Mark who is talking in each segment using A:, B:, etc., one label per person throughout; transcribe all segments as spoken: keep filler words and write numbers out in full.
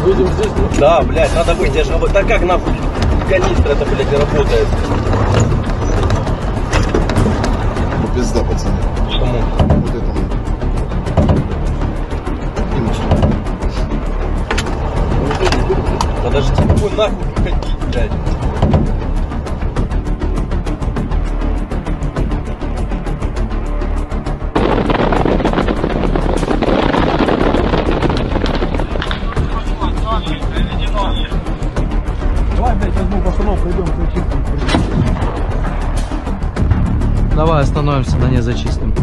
A: Будем здесь? Да, блядь, надо выйти, я же работаю. Да как нахуй канистра это, блядь, не работает?
B: Ну пизда, пацаны.
A: Почему?
B: Вот это вот.
A: Подожди, какой нахуй выходить, блядь?
C: Давай, блядь, возьму пацанов, пройдем, зачистим.
D: Давай остановимся, на ней зачистим.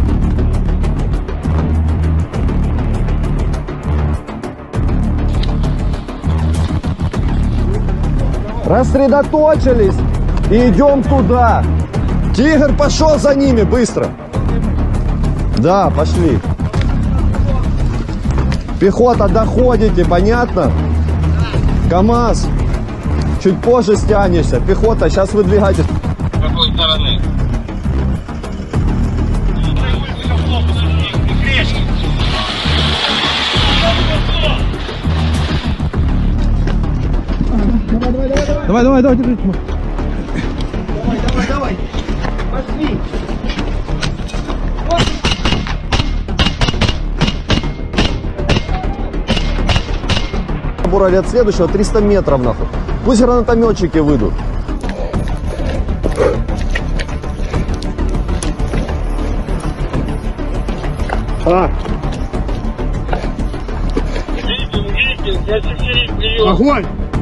E: Рассредоточились и идем туда. Тигр пошел за ними, быстро. Да, пошли. Пехота, доходите, понятно? КамАЗ. Чуть позже стянешься. Пехота, сейчас выдвигайтесь.
F: С какой стороны?
C: Давай, давай, давай, держи.
A: Давай, давай, давай. Пошли.
E: Бурали от следующего триста метров нахуй. Пусть гранатометчики выйдут.
B: А,
F: Видите, видите, я чуть-чуть прием.
B: огонь!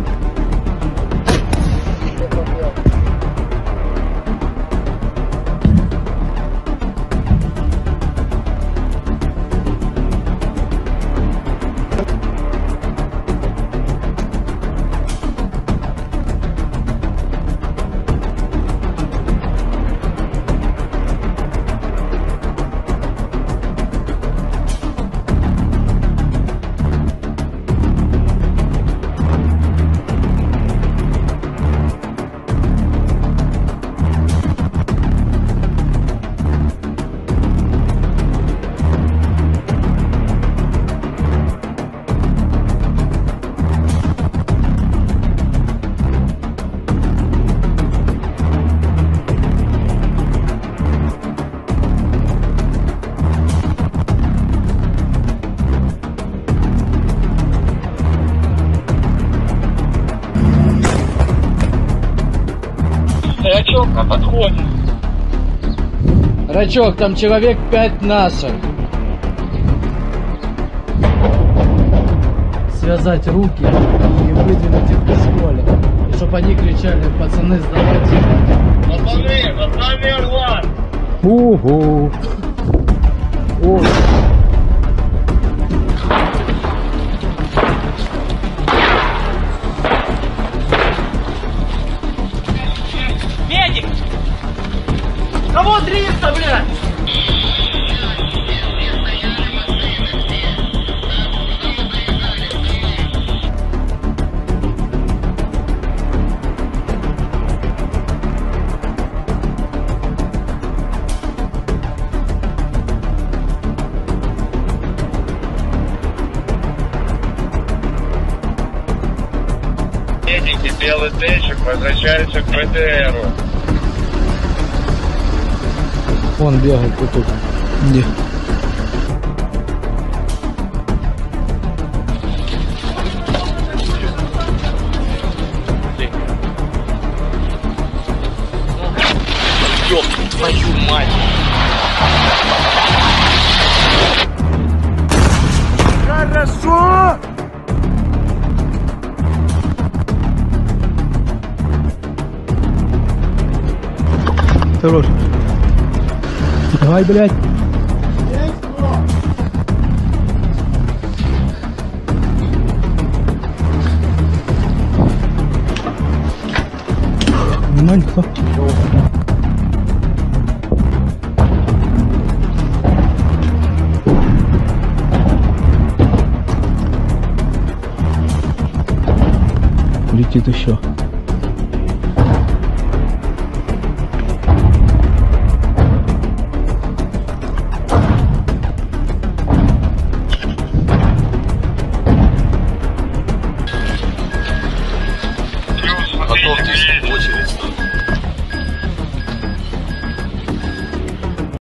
F: Рачок на подходе.
D: Рачок, там человек пять наших. Связать руки и выдвинуть их к школе. И чтоб они кричали: пацаны, сдавайте.
F: Пацаны, пацаны, Орлан!
E: Угу. О.
C: Медик! Кого триста, блядь?
F: Медики, белый течек возвращаются к ПТРу.
D: Он бегает вот тут. Где?
A: Ёб твою мать.
C: Хорошо! Хорош. Давай, блядь. Нормально, кто? Летит еще.
G: готовьтесь.